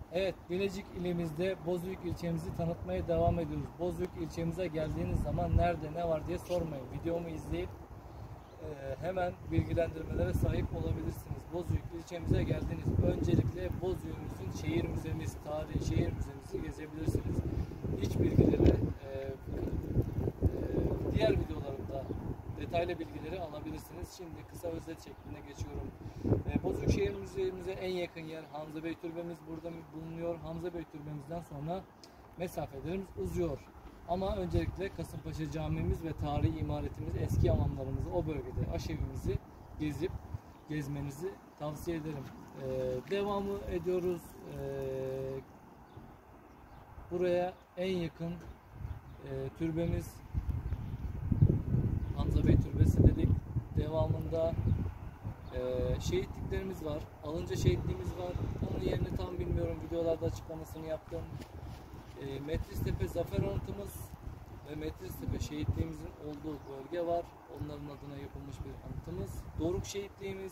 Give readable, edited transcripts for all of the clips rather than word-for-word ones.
Evet, Bilecik ilimizde Bozüyük ilçemizi tanıtmaya devam ediyoruz. Bozüyük ilçemize geldiğiniz zaman nerede ne var diye sormayın. Videomu izleyip hemen bilgilendirmelere sahip olabilirsiniz. Bozüyük ilçemize geldiniz. Öncelikle Bozüyük'ümüzün şehir müzemiz, tarihi şehir müzemizi gezebilirsiniz. İç bilgileri diğer videolarımda detaylı bilgileri alabilirsiniz. Şimdi kısa özet şeklinde geçiyorum. Bozüyük Şehir Müzemize en yakın yer Hamza Bey Türbemiz burada bulunuyor. Hamza Bey Türbemizden sonra mesafelerimiz uzuyor. Ama öncelikle Kasımpaşa Camimiz ve tarihi imaretimiz, eski hamamlarımızı, o bölgede aşevimizi gezmenizi tavsiye ederim. Devamı ediyoruz. Buraya en yakın türbemiz Hamza Bey Türbesi dedik. Devamında şehitliklerimiz var. Alınca şehitliğimiz var. Onun yerini tam bilmiyorum. Videolarda açıklamasını yaptım. Metristepe Zafer Anıtımız ve Metristepe şehitliğimizin olduğu bölge var. Onların adına yapılmış bir anıtımız. Doruk şehitliğimiz,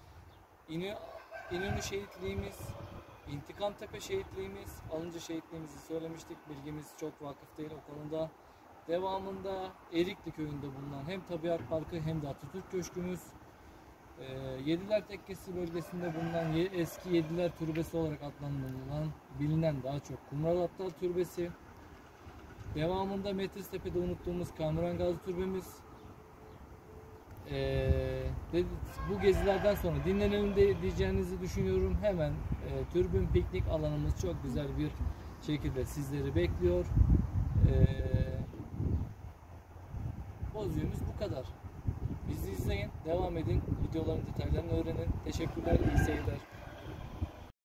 İnönü şehitliğimiz, İntikamtepe şehitliğimiz, Alınca şehitliğimizi söylemiştik. Bilgimiz çok vakıf değil o konuda. Devamında Erikli köyünde bulunan hem Tabiat Parkı hem de Atatürk Köşkümüz. Yediler Tekkesi bölgesinde bulunan eski Yediler Türbesi olarak adlandırılan, bilinen daha çok Kumral Atlar Türbesi. Devamında Metristepe'de unuttuğumuz Kamuran Gazi Türbemiz. Bu gezilerden sonra dinlenelim diyeceğinizi düşünüyorum. Hemen türbün piknik alanımız çok güzel bir şekilde sizleri bekliyor. Bozüyüğümüz bu kadar. Bizi izleyin, devam edin, videoların detaylarını öğrenin. Teşekkürler, iyi seyirler.